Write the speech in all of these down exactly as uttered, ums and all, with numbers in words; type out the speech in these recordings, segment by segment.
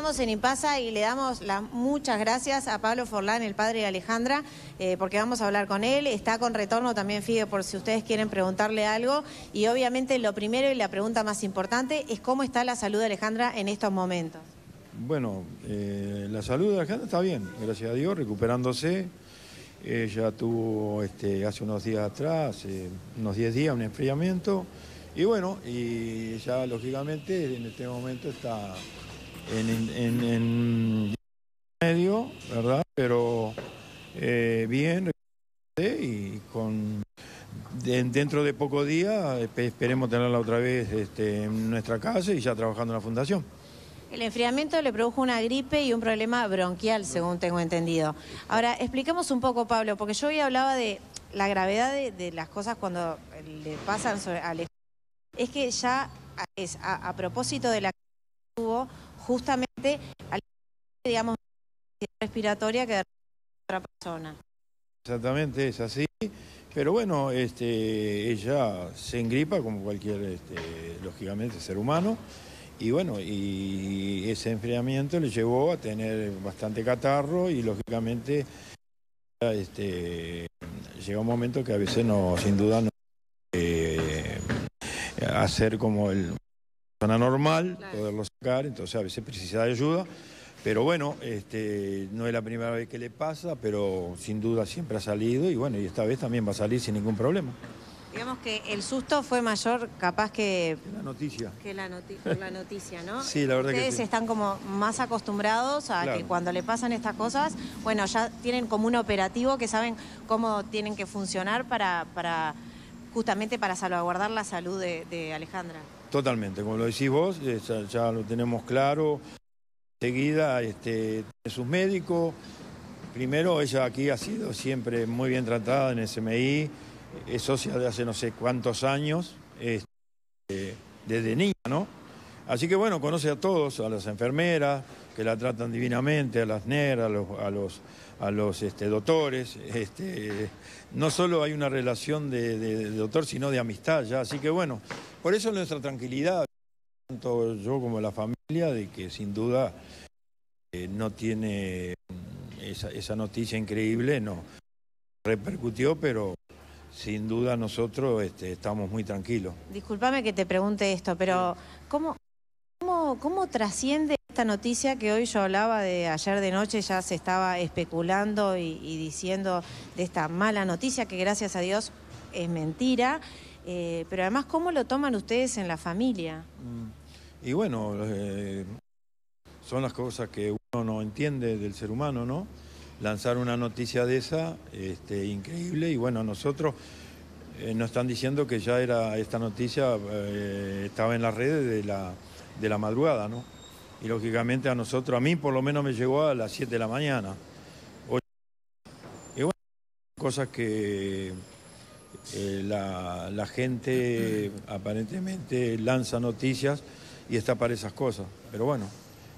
estamos en Impasa y le damos las muchas gracias a Pablo Forlán, el padre de Alejandra, eh, porque vamos a hablar con él. Está con retorno también, Figue, por si ustedes quieren preguntarle algo. Y obviamente lo primero y la pregunta más importante es cómo está la salud de Alejandra en estos momentos. Bueno, eh, la salud de Alejandra está bien, gracias a Dios, recuperándose. Ella tuvo este, hace unos días atrás, eh, unos diez días, un enfriamiento. Y bueno, y ya lógicamente en este momento está en, en, en medio, ¿verdad? Pero eh, bien, y con de, dentro de pocos días esperemos tenerla otra vez este, en nuestra casa y ya trabajando en la fundación. El enfriamiento le produjo una gripe y un problema bronquial, según tengo entendido. Ahora, expliquemos un poco, Pablo, porque yo hoy hablaba de la gravedad de, de las cosas cuando le pasan sobre Alejandra. Es que ya es a, a propósito de la que tuvo justamente, digamos, respiratoria que de otra persona. Exactamente, es así. Pero bueno, este, ella se engripa como cualquier, este, lógicamente, ser humano. Y bueno, y ese enfriamiento le llevó a tener bastante catarro y lógicamente este, llega un momento que a veces no, sin duda, no eh, hacer como el persona normal, claro, poderlo sacar, entonces a veces precisa de ayuda. Pero bueno, este, no es la primera vez que le pasa, pero sin duda siempre ha salido y bueno, y esta vez también va a salir sin ningún problema. Digamos que el susto fue mayor, capaz que... La noticia. Que la, noti por la noticia, ¿no? Sí, la verdad. Ustedes que sí. están como más acostumbrados a claro. que cuando le pasan estas cosas, bueno, ya tienen como un operativo que saben cómo tienen que funcionar para, para justamente para salvaguardar la salud de, de Alejandra. Totalmente, como lo decís vos, ya, ya lo tenemos claro. Enseguida, este, sus médicos. Primero, ella aquí ha sido siempre muy bien tratada en S M I. Es socia de hace no sé cuántos años, este, desde niña, ¿no? Así que bueno, conoce a todos, a las enfermeras, que la tratan divinamente, a las N E R, a los, a los, a los este, doctores. Este, no solo hay una relación de, de, de doctor, sino de amistad ya. Así que bueno, por eso nuestra tranquilidad, tanto yo como la familia, de que sin duda eh, no tiene esa, esa noticia increíble, no repercutió, pero... Sin duda nosotros este, estamos muy tranquilos. Discúlpame que te pregunte esto, pero ¿cómo, cómo, cómo trasciende esta noticia que hoy yo hablaba de ayer de noche? Ya se estaba especulando y, y diciendo de esta mala noticia que gracias a Dios es mentira, eh, pero además ¿cómo lo toman ustedes en la familia? Y bueno, eh, son las cosas que uno no entiende del ser humano, ¿no? Lanzar una noticia de esa, este, increíble, y bueno, nosotros eh, nos están diciendo que ya era esta noticia, eh, estaba en las redes de la, de la madrugada, ¿no? Y lógicamente a nosotros, a mí por lo menos me llegó a las siete de la mañana. Y bueno, cosas que eh, la, la gente aparentemente lanza noticias y está para esas cosas, pero bueno,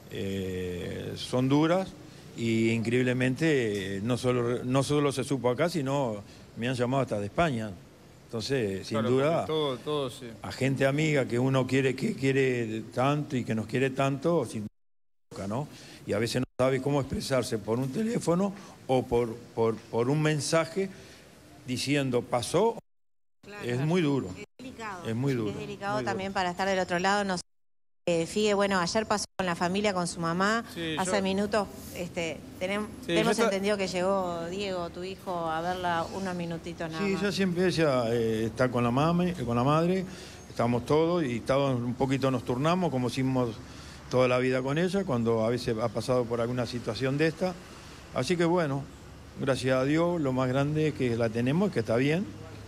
eh, son duras. Y increíblemente no solo, no solo se supo acá, sino me han llamado hasta de España. Entonces, sin claro, duda, todo, todo, sí. a gente amiga que uno quiere, que quiere tanto y que nos quiere tanto, sin duda, ¿no? Y a veces no sabe cómo expresarse por un teléfono o por, por, por un mensaje diciendo pasó. Claro, es muy duro. Es delicado. Es muy duro. Es delicado muy también duro. Para estar del otro lado. Nos... Eh, Figue, bueno, ayer pasó con la familia, con su mamá, sí, hace yo... minutos, este, tenemos, sí, tenemos está... entendido que llegó Diego, tu hijo, a verla unos minutitos nada sí, más. Sí, ya siempre ella eh, está con la, mame, con la madre, estamos todos y estamos, un poquito nos turnamos, como hicimos toda la vida con ella, cuando a veces ha pasado por alguna situación de esta. Así que bueno, gracias a Dios, lo más grande es que la tenemos, que está bien,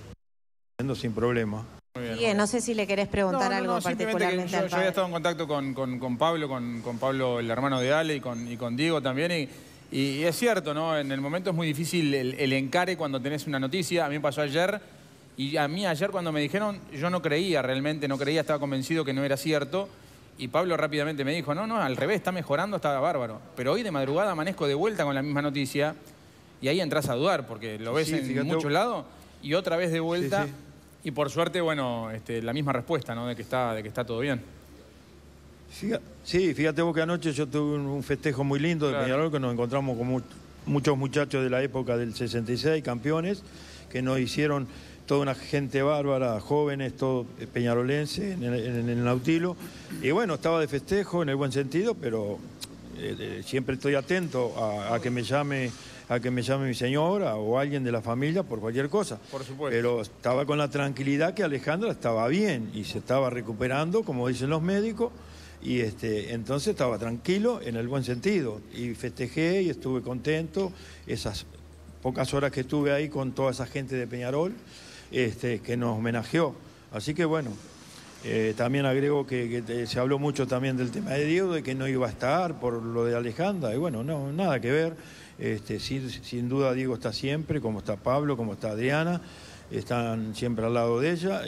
sin problema. Muy bien, Bien, no sé si le querés preguntar no, no, algo no, particularmente yo, al yo había estado en contacto con, con, con Pablo, con, con Pablo, el hermano de Ale, y con, y con Diego también, y, y es cierto, ¿no? En el momento es muy difícil el, el encare cuando tenés una noticia. A mí me pasó ayer, y a mí ayer cuando me dijeron, yo no creía realmente, no creía, estaba convencido que no era cierto, y Pablo rápidamente me dijo, no, no, al revés, está mejorando, está bárbaro. Pero hoy de madrugada amanezco de vuelta con la misma noticia, y ahí entras a dudar, porque lo ves sí, en fíjate. muchos lados, y otra vez de vuelta... Sí, sí. Y por suerte, bueno, este, la misma respuesta, ¿no? De que está, de que está todo bien. Fíjate, sí, fíjate vos que anoche yo tuve un festejo muy lindo de Claro. Peñarol, que nos encontramos con mu muchos muchachos de la época del sesenta y seis, campeones, que nos hicieron toda una gente bárbara, jóvenes, todo peñarolense en el, en el Nautilo. Y bueno, estaba de festejo en el buen sentido, pero eh, eh, siempre estoy atento a, a que me llame a que me llame mi señora o alguien de la familia por cualquier cosa. Por supuesto. Pero estaba con la tranquilidad que Alejandra estaba bien y se estaba recuperando, como dicen los médicos, y este, entonces estaba tranquilo en el buen sentido. Y festejé y estuve contento esas pocas horas que estuve ahí con toda esa gente de Peñarol, este, que nos homenajeó. Así que bueno, eh, también agrego que, que te- se habló mucho también del tema de Diego, de que no iba a estar por lo de Alejandra, y bueno, no, nada que ver. Este, sin, sin duda Diego está siempre, como está Pablo, como está Adriana, están siempre al lado de ella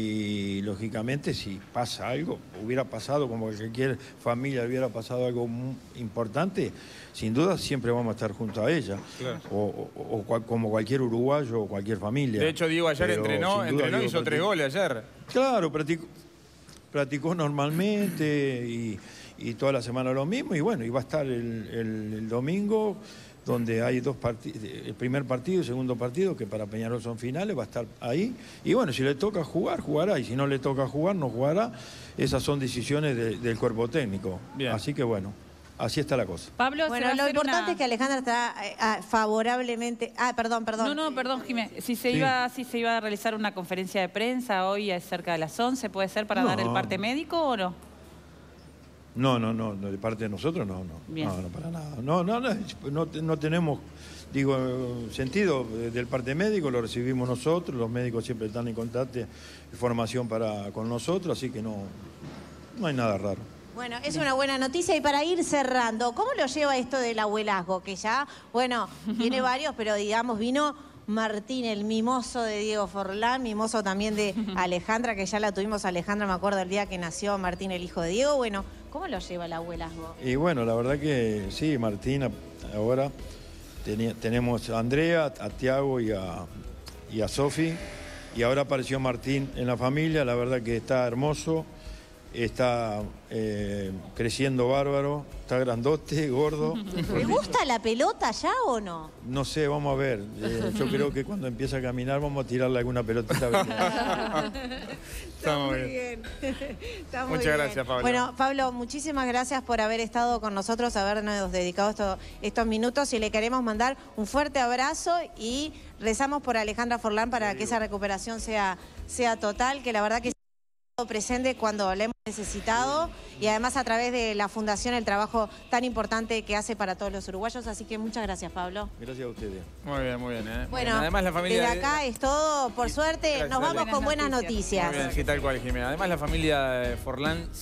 y lógicamente si pasa algo, hubiera pasado como cualquier familia hubiera pasado algo muy importante, sin duda siempre vamos a estar junto a ella, Claro. o, o- o cual- como cualquier uruguayo o cualquier familia. De hecho, Diego ayer Pero, entrenó, sin duda, entrenó y Diego hizo tres practicó- goles ayer. Claro, practicó, practicó normalmente y, y toda la semana lo mismo. Y bueno, iba a estar el, el- el domingo, donde hay dos partidos, el primer partido y el segundo partido, que para Peñarol son finales, va a estar ahí. Y bueno, si le toca jugar, jugará. Y si no le toca jugar, no jugará. Esas son decisiones de- del cuerpo técnico. Bien. Así que bueno, así está la cosa. Pablo, se va Bueno, a lo hacer importante una- es que Alejandra está eh, ah, favorablemente... Ah, perdón, perdón. No, no, perdón, Jiménez. Si se, Sí. iba, si se iba a realizar una conferencia de prensa hoy a cerca de las once, ¿puede ser para No. dar el parte médico o no? No, no, no, no, de parte de nosotros no, no. Bien. No, no, para nada. No, no, no, no, te- no tenemos, digo, sentido eh, del parte médico, lo recibimos nosotros, los médicos siempre están en contacto, formación para con nosotros, así que no, no hay nada raro. Bueno, es una buena noticia y para ir cerrando, ¿cómo lo lleva esto del abuelazgo? Que ya, bueno, tiene varios, pero digamos, vino Martín, el mimoso de Diego Forlán, mimoso también de Alejandra, que ya la tuvimos Alejandra, me acuerdo el día que nació Martín, el hijo de Diego. Bueno, ¿cómo lo lleva el abuelazgo? Y bueno, la verdad que sí, Martina, ahora tenía- tenemos a Andrea, a Tiago y a, y a Sofi, y ahora apareció Martín en la familia, la verdad que está hermoso, está eh, creciendo bárbaro, está grandote, gordo. ¿Le gusta la pelota ya o no? No sé, vamos a ver. Eh, yo creo que cuando empiece a caminar vamos a tirarle alguna pelotita. Está muy bien. Está muy Muchas bien. gracias, Pablo. Bueno, Pablo, muchísimas gracias por haber estado con nosotros, habernos dedicado esto- estos minutos y le queremos mandar un fuerte abrazo y rezamos por Alejandra Forlán para que esa recuperación sea, sea total, que la verdad que presente cuando le hemos necesitado y además a través de la fundación el trabajo tan importante que hace para todos los uruguayos, así que muchas gracias, Pablo. Gracias a ustedes. Muy bien, muy bien. ¿eh? Bueno, Bien, además la familia desde acá es todo, por suerte, Gracias, nos vamos Ale. con buenas Buenas noticias. Muy bien, sí, tal cual, Jimena. Además la familia de Forlán